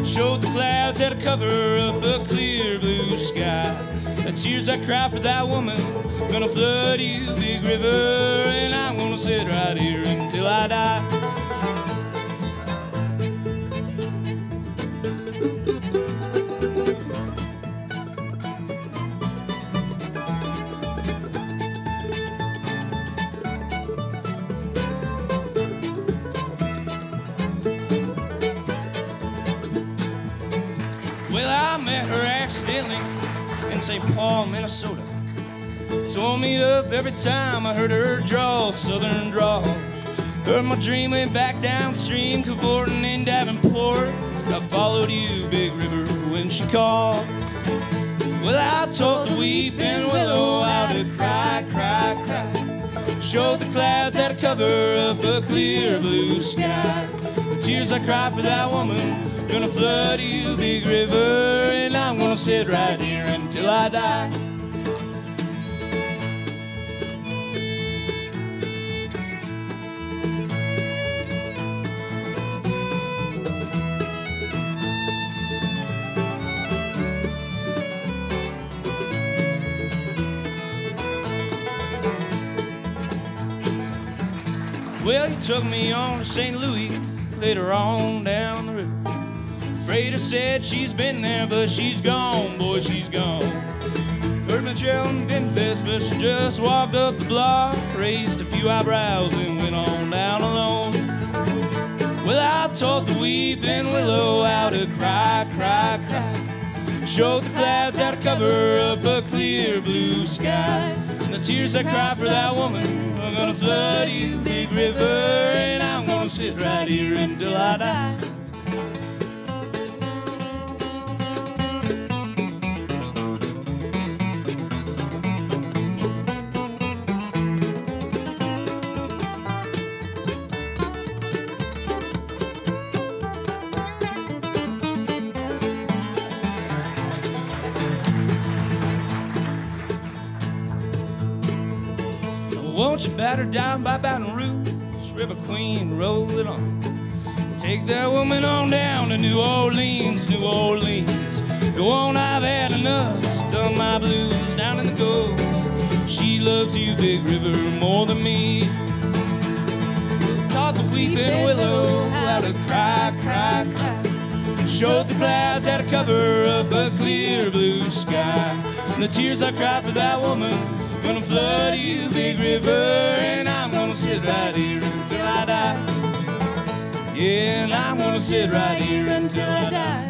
Showed the clouds had to cover up a clear blue sky. The tears I cry for that woman gonna flood you, big river, and I'm gonna sit right here until I die. Well, I met her accidentally in St. Paul, Minnesota. Tore me up every time I heard her drawl, southern drawl. Heard my dream went back downstream, cavorting in Davenport. I followed you, big river, when she called. Well, I taught the weeping willow how to cry, cry, cry. Showed the clouds how to cover up a clear blue sky. The tears I cry for that woman gonna flood you, big river, and I'm gonna sit right here until I die. Well, you took me on to St. Louis, later on down the river. Freighter said she's been there, but she's gone, boy, she's gone. Heard me trailin' Benfest, but she just walked up the block, raised a few eyebrows and went on down alone. Well, I taught the weeping willow how to cry, cry, cry. Showed the clouds how to cover up a clear blue sky. And the tears I cry for that woman are gonna flood you, big river, and I'm gonna sit right here until I die. Won't you batter down by Baton Rouge, River Queen, roll it on. Take that woman on down to New Orleans, New Orleans. Go on, I've had enough, done my blues down in the Gulf. She loves you, big river, more than me. Taught the weeping willow how to cry, cry, cry. Showed the clouds how to cover up a clear blue sky. And the tears I cry for that woman gonna flood you, big river, and I'm gonna sit right here until I die. Yeah, and I'm gonna sit right here until I die.